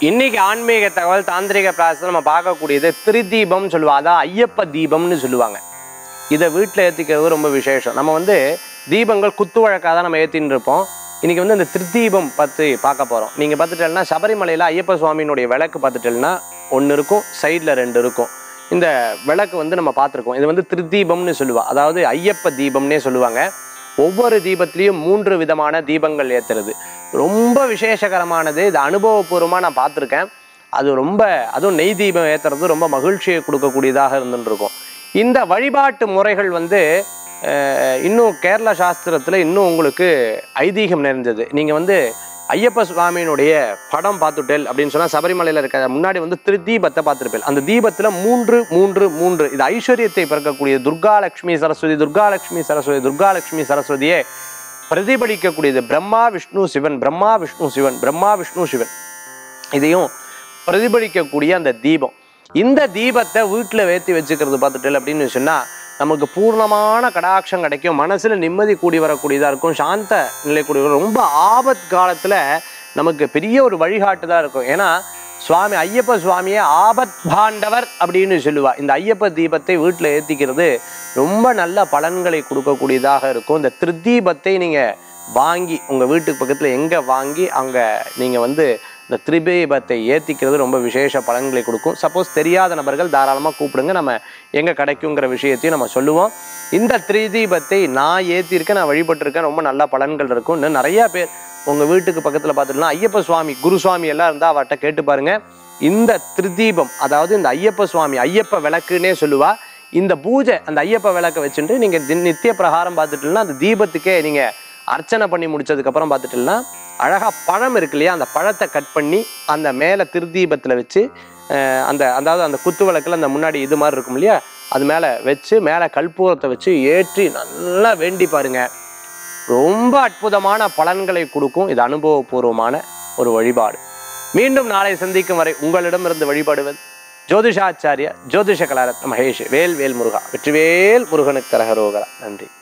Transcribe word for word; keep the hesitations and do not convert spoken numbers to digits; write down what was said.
இன்னைக்கு ஆன்மீக தகவல் தாந்திரிக பிராசத்தில் நம்ம பார்க்கக்கூடியது திரிதீபம் சொல்லுவாங்க. அதான் ஐயப்ப தீபம்னு சொல்லுவாங்க. இதை வீட்டில் ஏற்றிக்கிறது ரொம்ப விசேஷம். நம்ம வந்து தீபங்கள் குத்து வழக்காக தான் நம்ம ஏற்றின்னு இருப்போம். இன்றைக்கி வந்து இந்த திரிதீபம் பற்றி பார்க்க போகிறோம். நீங்கள் பார்த்துட்டேன்னா சபரிமலையில் ஐயப்ப சுவாமியினுடைய விளக்கு பார்த்துட்டேன்னா ஒன்று இருக்கும், சைடில் ரெண்டு இருக்கும். இந்த விளக்கு வந்து நம்ம பார்த்துருக்கோம். இது வந்து திரிதீபம்னு சொல்லுவாள். அதாவது ஐயப்ப தீபம்னே சொல்லுவாங்க. ஒவ்வொரு தீபத்திலையும் மூன்று விதமான தீபங்கள் ஏற்றுறது ரொம்ப விசேஷகரமானது. இது அனுபவபூர்வமாக நான் பார்த்துருக்கேன். அது ரொம்ப அதுவும் நெய் தீபம் ஏற்றுறது ரொம்ப மகிழ்ச்சியை கொடுக்கக்கூடியதாக இருந்துருக்கும். இந்த வழிபாட்டு முறைகள் வந்து இன்னும் கேரள சாஸ்திரத்தில் இன்னும் உங்களுக்கு ஐதீகம் நிறைஞ்சது. நீங்கள் வந்து ஐயப்ப சுவாமியினுடைய படம் பார்த்துட்டேல் அப்படின்னு சொன்னால் சபரிமலையில் இருக்க முன்னாடி வந்து திரு தீபத்தை பார்த்துருப்பேன். அந்த தீபத்தில் மூன்று மூன்று மூன்று இது ஐஸ்வர்யத்தை பிறக்கக்கூடிய துர்காலட்சுமி சரஸ்வதி துர்காலட்சுமி சரஸ்வதி துர்காலட்சுமி சரஸ்வதியே பிரதிபலிக்கக்கூடியது. பிரம்மா விஷ்ணு சிவன் பிரம்மா விஷ்ணு சிவன் பிரம்மா விஷ்ணு சிவன் இதையும் பிரதிபலிக்கக்கூடிய அந்த தீபம். இந்த தீபத்தை வீட்டில் வேற்றி வச்சுக்கிறது பார்த்துட்டேல் அப்படின்னு சொன்னால் நமக்கு பூர்ணமான கடாட்சம் கிடைக்கும். மனசில் நிம்மதி கூடி வரக்கூடியதாக இருக்கும். சாந்த நிலை கூடி வரும். ரொம்ப ஆபத் காலத்தில் நமக்கு பெரிய ஒரு வழிகாட்டுதான் இருக்கும். ஏன்னா சுவாமி ஐயப்ப சுவாமியை ஆபத் பாண்டவர் அப்படின்னு சொல்லுவாள். இந்த ஐயப்ப தீபத்தை வீட்டில் ஏற்றிக்கிறது ரொம்ப நல்ல பலன்களை கொடுக்கக்கூடியதாக இருக்கும். இந்த திருதீபத்தை நீங்கள் வாங்கி உங்கள் வீட்டுக்கு பக்கத்தில் எங்கே வாங்கி அங்கே நீங்கள் வந்து இந்த திரிதீபத்தை ஏற்றிக்கிறது ரொம்ப விசேஷ பலன்களை கொடுக்கும். சப்போஸ் தெரியாத நபர்கள் தாராளமாக கூப்பிடுங்க, நம்ம எங்கே கிடைக்குங்கிற விஷயத்தையும் நம்ம சொல்லுவோம். இந்த திரிதீபத்தை நான் ஏற்றிருக்கேன், நான் வழிபட்டிருக்கேன், ரொம்ப நல்ல பலன்கள் இருக்கும். இன்னும் நிறையா பேர் உங்கள் வீட்டுக்கு பக்கத்தில் பார்த்துட்டுலாம் ஐயப்ப சுவாமி குரு சுவாமி எல்லாம் இருந்தால் அவர்கிட்ட கேட்டு பாருங்கள். இந்த திரிதீபம் அதாவது இந்த ஐயப்ப சுவாமி ஐயப்ப விளக்குன்னே சொல்லுவா. இந்த பூஜை அந்த ஐயப்ப விளக்கை வச்சுட்டு நீங்கள் நித்திய பிரகாரம் பார்த்துட்டுலாம் அந்த தீபத்துக்கே நீங்கள் அர்ச்சனை பண்ணி முடிச்சதுக்கப்புறம் பார்த்துட்டுனா அழகாக பழம் இருக்கு இல்லையா, அந்த பழத்தை கட் பண்ணி அந்த மேலே திருதீபத்தில் வச்சு அந்த அதாவது அந்த குத்து விளக்கில் அந்த முன்னாடி இது மாதிரி இருக்கும் இல்லையா, அது மேலே வச்சு மேலே கற்பூரத்தை வச்சு ஏற்றி நல்லா வேண்டி பாருங்கள். ரொம்ப அற்புதமான பலன்களை கொடுக்கும். இது அனுபவபூர்வமான ஒரு வழிபாடு. மீண்டும் நாளை சந்திக்கும் வரை உங்களிடமிருந்து வழிபாடுவது ஜோதிஷாச்சாரியா ஜோதிஷ கலாரத்ன மகேஷ். வேல் வேல் முருகா. வெற்றிவேல் முருகனுக்கு கரகரோகரா. நன்றி.